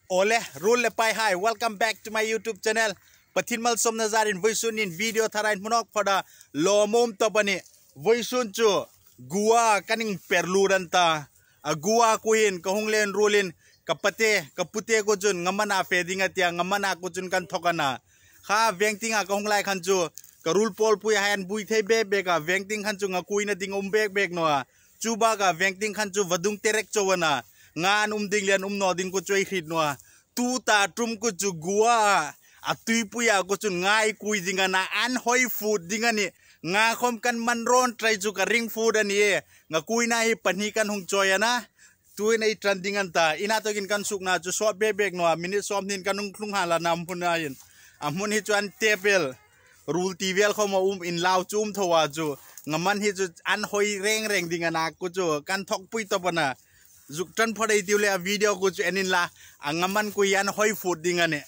Ole rule pai hi, welcome back to my YouTube channel. Pathin mal som nazar in voisun in video tharain munok pada lomom tabani voisun chu GOA kaning perluranta GOA kuin kahunglen rulin kapute ko jun ngamana fedinga tia ngamana ko jun kan thokana kha vengtinga kahunglai khan chu karul pol pui han bui thei be ka vengting khan chu ngakui na ding bek no chuba ka vengting khan chu vadung terek chowana ngan ding lian no ding ko choi khit no tu ta trum ko chu GOA atui puya ko chu ngai kui dinga na an hoi food dinga ni nga khom kan manron try chu ka ring food ani nga kui na hi panhi kan hung choyana tu nei trending anta ina to kin kan sukna chu so bek no minute som nin kan klung hala nam phuna yin amun hi chuan table rule tvel khoma in law chum thowa chu ngaman hi chu an hoi reng dinga na ku chu kan thok pui to bana juk tran phadai tiule a video ku chu enin la angaman ku yan hoi food dinga ne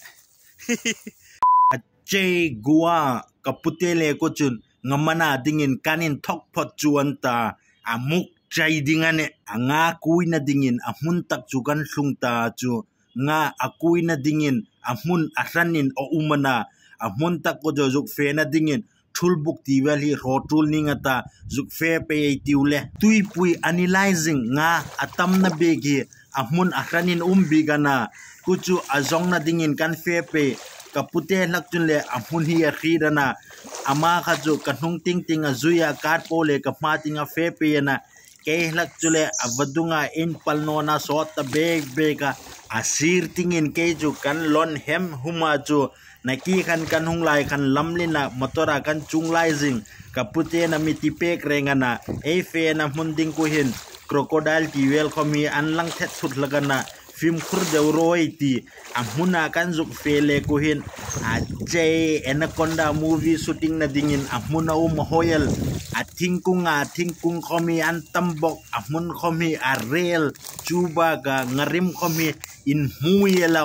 che GOA kaputele ko chun ngamana dingin kanin thok phot chuanta amuk chai dingane anga kuina dingin amun tak chu kan hlungta chu nga akuina dingin amun aranin o umana amun tak ko juk fe na dingin thulbuk tiwel hi rotul ningata juk fe pe tiule tuipui analyzing nga atam na begi amun aranin bigana kuchu azong na dingin kan fe pe kapute lakchun le amun hi khidana ama khajo kanung ting azuya kat pole kapma tinga fe pe na ke lakchule avadunga in palnona sot bega asir tingin ke ju kan lon hem huma ju naki kan hung lai kan lamlina motora kan chung lai jing kapute na mitipek rengana e fe na munding ko hin crocodile tiwel khomi an lang thet sut lagana film khur deuroi ti amuna kan juk fele ko hin ajay anaconda movie shooting na dingin amuna hoyal thingkung khomi an tambok amun khomi arel chuba ga ngarim khomi in huyela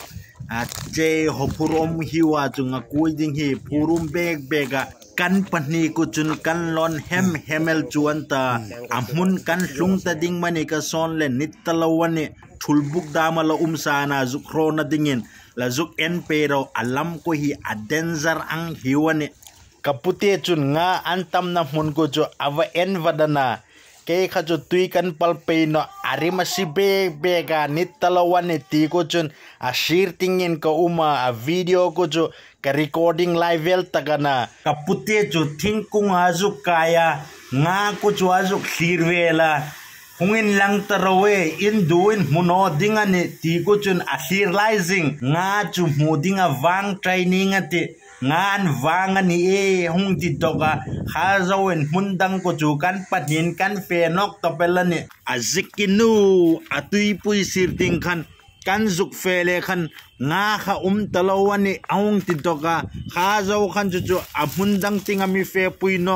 ajay hopurom hiwa junga kuiding hi purum bega kan pani ko chun kan lon hemel chuanta amun kan hlungta ding mani ka son le nitalawani thulbuk damala sana zukro na dingin la zuk en pero alam ko hi a danger ang hiwane kapute chun nga antam na mun ko jo ava en vadana ke khajo tui kan palpe no arima si bega nitalawani ti ko chun a shir tingin ka a video ko jo ka recording live vel tagana kapute jo thingkung azuk kaya nga ko jo azuk sirvela hungin lang tarawe in duin muno dingani ti ko chun asiralizing nga chu mudinga wang training ati ngan wangani hung ti doga khazawen mundang ko chu kan patin kan fenok topelani azikinu atui pui sirting khan kan zuk fele khan nga kha talawani aung ti doga khazaw khan chu amundang tingami fe puino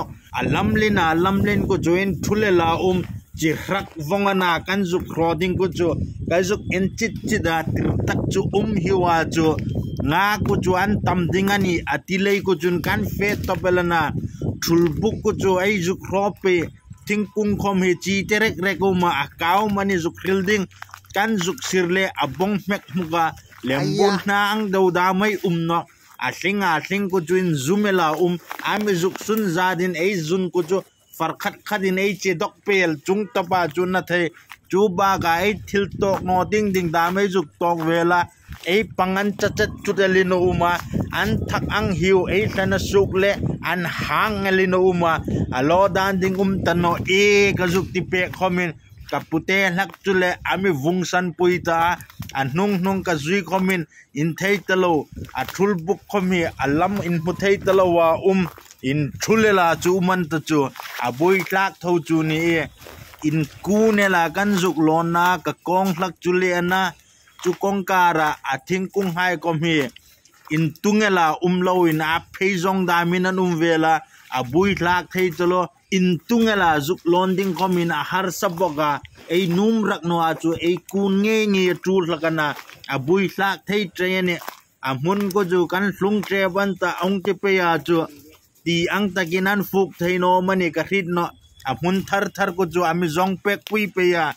alamlen ko join thulela jirak vongana kan zuk roding ko chu kai zuk enchit chida tak chu hiwa chu nga ko chu an tam dingani atilei ko chun kan fe topelana thulbuk ko chu ai zuk rope thingkung khom he chi terek rekoma akaw mani zuk building kan zuk sirle abong mek muga lembon na ang dawda may no asing ko chu in zumela ami zuk sun zadin ai zun ko chu farkhat khadin ei che dok pel chung tapa chun na the chuba ga ei thil tok no ding da mai juk tok vela ei pangan chachat chutelino an thak ang hiu ei tana sukle an hang elino alo dan ding tano e ka juk ti pe khomin kapute lak chule ami vungsan puita anung ka zui khomin in thei talo athul buk khomi alam in muthei talowa in thulela chu man ta chu aboi tlak tho chu ni in kunela kan juk lona ka kong hlak chule ana chu kongkara athing kung hai kom hi in tungela lo in a pheizong da minan vela aboi tlak thei chalo in tungela juk londing komin a har saboga ei num rak no a chu ei kun nge tul lakana aboi tlak thei trene amun ko ju kan hlung tre ban ta ong te pe ya chu ti ang takinan fuk thaino mani ka hrit no amun thar ko jo ami zong pek pui pe ya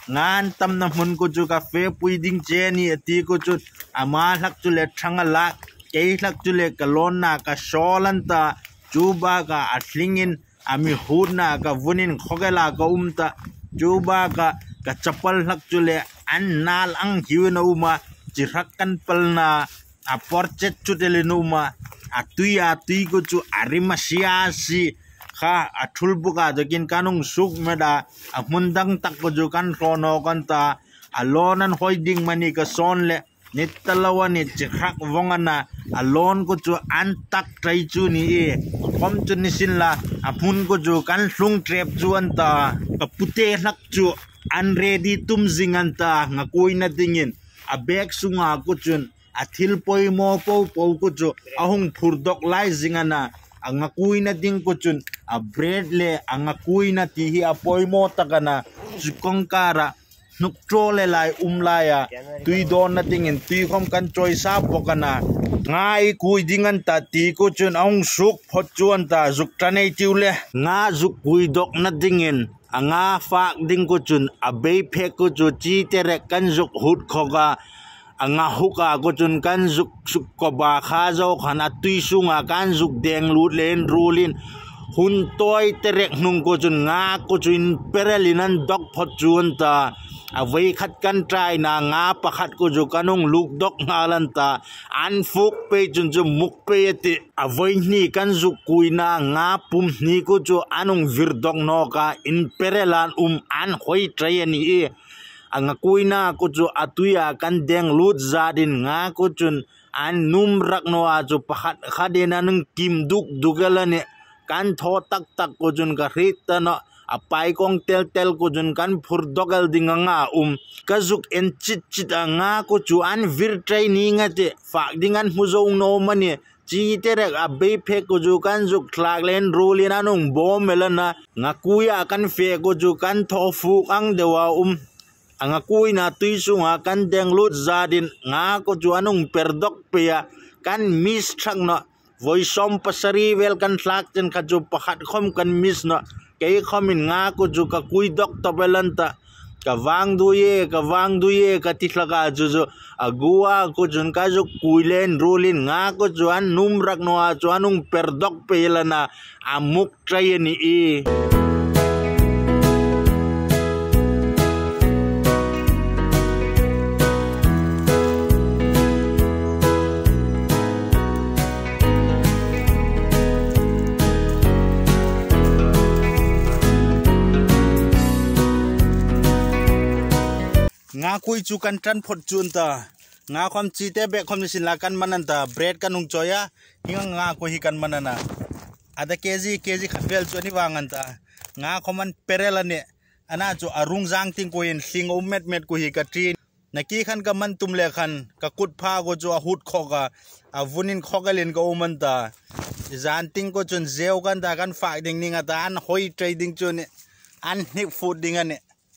ngan tam na mun ko chu ka fe puiding che ni ati ko chu ama lak chu le thangala ke lak chu le kalon na ka sholan ta chuba ka atlingin ami huna ka vunin khogela ka umta chuba ka chapal lak chu le an nal ang hiwna uma chirakan palna a porchet chu le numa atui ko chu arima siasi kha athul buka jokin kanung suk meda amundang tak ko ju kan rono kan ta alonan hoiding mani ka son le nitalawan ni chikhak wongana alon ko chu antak trai chu ni e kom chu ni sin la amun ko chu kan hlung trap chu anta kapute lak chu unready tum zinganta ngakoi na dingin a bag sunga ko chun athil poi mo po ko chu ahung phurdok lai zingana angakui na ding ko chun a bread le angakui na ti hi a poi mo takana chukongkara nuktrol le lai umlaya tui don na ding in tui khom kan choi sa pokana ngai kui dingan ta ti ko chun ahung suk phot chuan ta zuk tanei tiule nga zuk kui dok na dingin anga fak ding ko chun a be phe ko chu chi tere kan zuk hut khoga anga huka ko chun kan zuk suk ko ba kha zo khana tui sunga kan zuk deng lut len rulin hun toy terek nung ko chun nga ko chun perelinan dok phot chuan ta avei khat kan trai na nga pakhat ko ju kanung luk dok ngalan ta an fuk pe chun chu muk pe ati avei ni kan zuk kuina nga pum ni ko chu anung vir dok no ka in perelan an hoi trai ani e anga kuina ko chu atuya kan deng lut zadin nga ko chun an num rak no a chu pakhat khadena nung kim duk dugalane kan tho tak tak ko chun ka rit ta no apai kong tel ko jun kan phur dogal dinganga kazuk en chit nga ko chu an vir training ate fa dingan muzong no mani chi tere a be phe ko ju kan juk thlak len rulin anung bom melana nga kuya kan fe ko ju kan tho fu ang dewa anga kuina tui sunga kan deng lut zadin nga ko ju anung perdok peya kan mis thak no voisom pasari wel kan thlak chen ka ju pakhat khom kan mis no kay khamin nga ko ju ka kuidok tabelanta ka wang duye ka tihlaga ju agua ko jun ka ju kuilen rolin nga ko ju an numrak no a ju anung perdok pelana amuk trayeni e nga kui chu kan tran phot chun ta nga khom chi te be khom sin la kan manan ta bread kan ung choya hinga nga ko hi kan manana ada kg khapel chu ni wangan ta nga khoman perelane ana chu arung jang ting ko in sing met ko hi ka trin naki khan ka man tum le khan ka kut pha go chu a hut khoga a vunin khogalin ko man ta zan ting ko chun zeu kan da kan fa ding ninga ta an hoi trading chu ne an hik food ding ane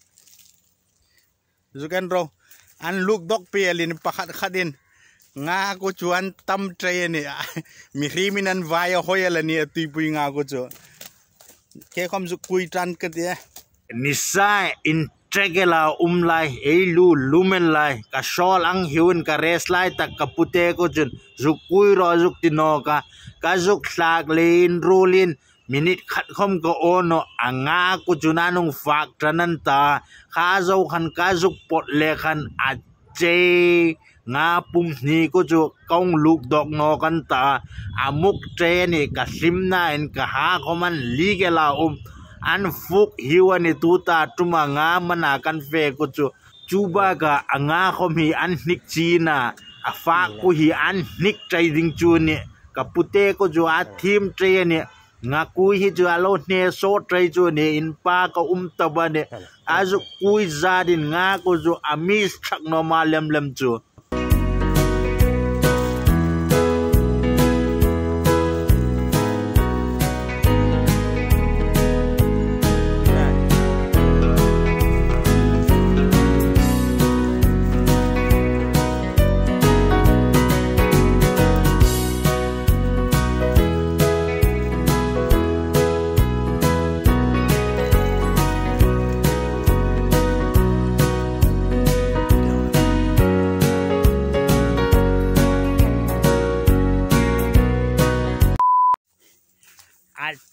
zukan ro an look dok pelin pakhat khadin nga ko chuan tam train mi riminan vaya hoyala ni tui nga ko chu ke khom zu kui tran ka dia nisai in tregela umlai elu lumen lai ka shol ang hiun ka res lai tak ka pute ko chun zu kui ro zuk tino ka zuk hlak lein rolin minit khat khom ko ono anga ko chunanung fak tranan ta kha zo khan ka zuk pot le khan a che nga pum ni ko chu kong luk dok no kan ta amuk tre ni ka simna en ka ha khoman ligela an fuk hiwani tuta tuma nga mana kan fe ko chu chuba ka anga khom hi an nik china afa ko hi an nik trading chu ni kapute ko ju a thim tre ni nga kui hi ju alo ne so trai chu ne in pa ka tabane azu kui zadin nga ko ju amis thak no ma lem chu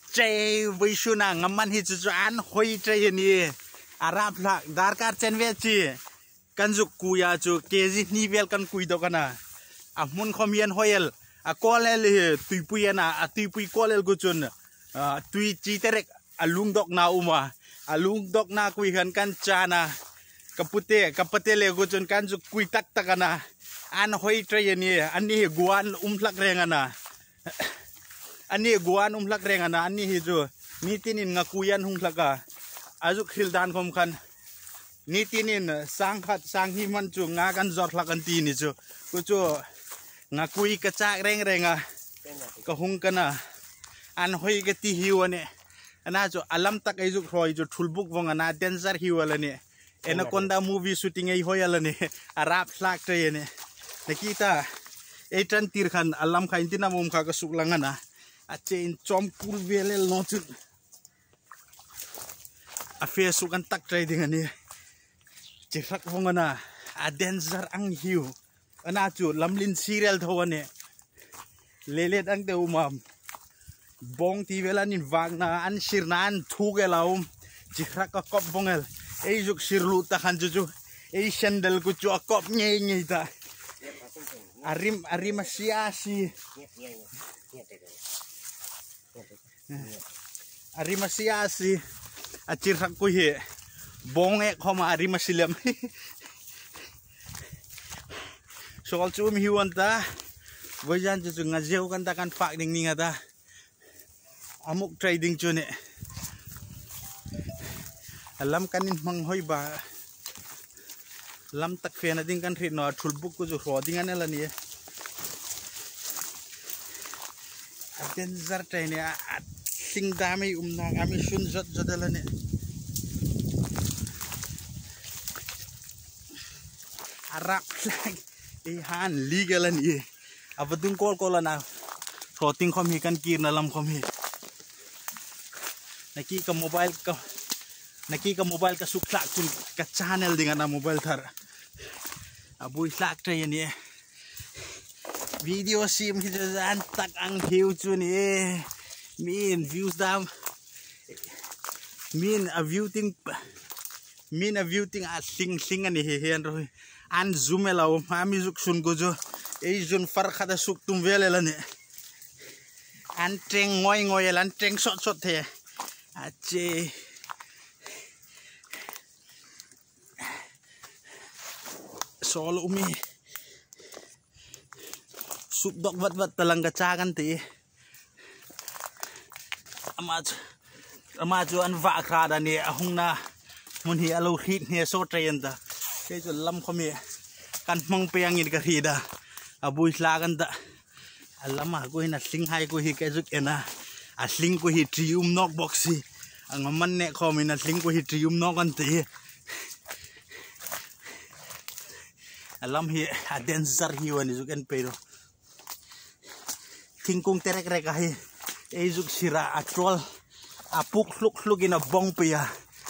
chay vishuna ngaman hi chu an hoi chay ni arab lak darkar chen ve chi kanjuk kuya chu kezi ni vel kan kui do kana amun khomian hoel a kolel tuipuyana a tuipui kolel guchun tui chi terek alung dok na uma alung dok na kui kan chana kapute le guchun kanjuk kui tak takana an hoi chay ni ani guan umlak rengana ani guan umlak rengana ani hi chu nitinin ngakuyan hunglaka azuk hildan khom khan nitinin sangkhat sanghi man chu nga kan jor hlakan ti ni chu ku chu ngakui ka chak reng renga ka hung kana an hoi ka ti hiwane ana chu alam tak ai juk roi chu thulbuk wonga na danger hiwalani anaconda movie shooting ai hoyalani arab slak tre ne nakita etran tir khan alam khain tina mum kha ka suklangana achen chompul velel no chu affair sukan tak trading ani chikrak wongana a danger ang hiu ana chu lamlin serial thowane lelet ang te umam bong ti velanin wagna an sirnan thugelaum chikrak ka kop bongel ei juk sirlu ta khan ju ei sandal ku chu kop ngei ngei ta arim asiasi arimasiasi achirhak ko hi bonge khoma arimasilam soal chum hiwanta vojan chu ngajeu kan ta kan fak ding ninga ta amuk trading chune alam kanin manghoi ba lam tak fe na ding kan thri no thulbuk ku ju roding anela ni danger train ya sing dami umna kami sun jot jodalane arab ihan legal ani abadung kol kolana floating khom hi kan kir na lam khom hi naki ka mobile ka sukla kun ka channel dingana mobile thar abui slak train ni video sim hi jan tak ang hiu chu ni min views dam min a viewing a sing ani he hen ro an zoom elaw mami juk sun gojo ei jun far khada suk tum velela ni an treng ngoi elan treng sot the ache sol umi sup dok wat talang ka cha kan ti ama chu an va khra da ni ahungna mun hi alo hit ne so train da ke chu lam khomi kan mong peang in ka ri da abui hla kan da alama ko hina sing hai ko hi ke juk ena a sling ko hi trium nok box hi angaman ne khomi na sling ko hi trium nok an ti alam hi a danger hi wani juk en pero thingkung terek rek hi ei juk sira atrol apuk hluk in a bong pia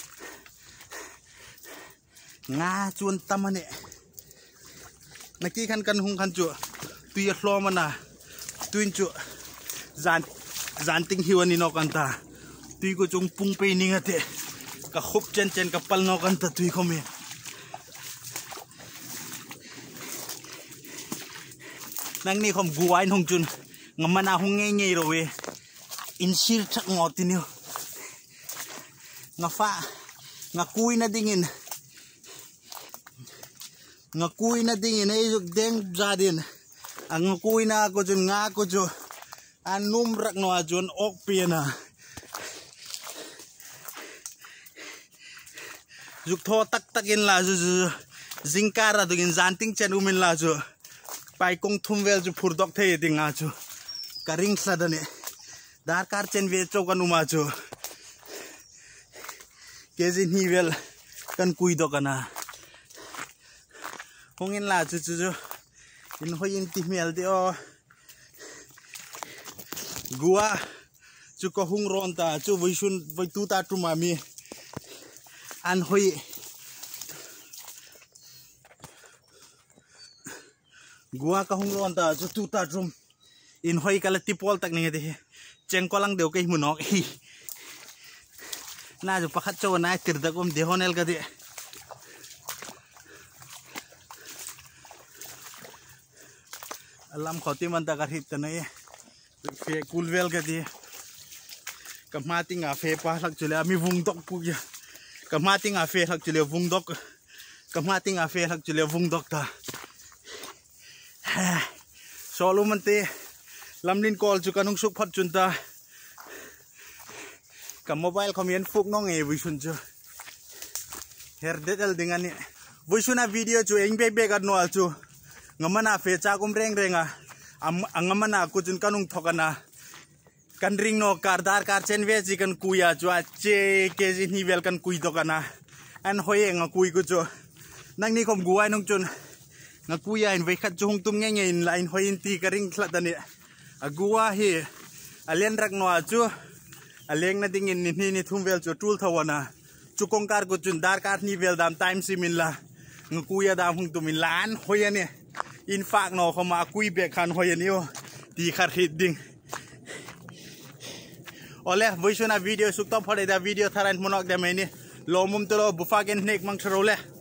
nga chun tamane naki kan hung kan chu tuya hlomana tuin chu zan ting hiwani no kan ta tui ko chung pung pe ninga te ka khup chen ka pal no kan ta tui khomi nang ni khom guai hong chun ngamana hung ngei ro we insir thak ngotiniu ngafa ngakui na dingin ay juk deng jadin ang ngakui na ako jun nga ko jo anum rak no ajon ok piana juk tho tak in la ju zingkara dugin zanting chen umin la ju pai kong thumvel ju phurdok the dinga ju karing sadane darkar chen ve chokan uma ju kezin hivel kan kui do kana hongin la chu in hoyin ti mel de o GOA chu ko hung ron ta chu voisun voi tu ta tu mami an hoi GOA ka hung ron ta chu tu ta drum in hoi kala tipol tak ninge de cengkolang deu kai munok hi na ju pakhat chaw na tirda kom dehonel ka di alam khoti man ta garhit ta nai fe kulvel ka di kamati nga fe pa lak chule ami vungdok pu ya kamati nga fe lak chule vungdok kamati nga fe lak chule vungdok ta solo man te lamlin call chu kanung suk phat chun ta kam mobile comment fuk no nge visun chu herdetel dingani visuna video chu eng be ga no chu ngamana fe cha kum reng renga angamana ku chun kanung thokana kan ring no kardar kar chen ve ji kan kuya chu che ke ji ni vel kan kui to kana an hoye nga kui ku chu nang ni khom guai nong chun nga kuya in ve khat chung tum nge nge in line hoin ti ka ring thlatani agua hi alen rak no chu aleng na dingin ni thumvel chu tul thawana chukong kar ku chun dar kar ni vel dam time simin la nguya dam hung tumin lan hoyane in fact no khoma kui be khan hoyani o ti khar hit ding ole voishuna video sukta phade da video tharan monok da meni lomum to bufa gen nek mang throle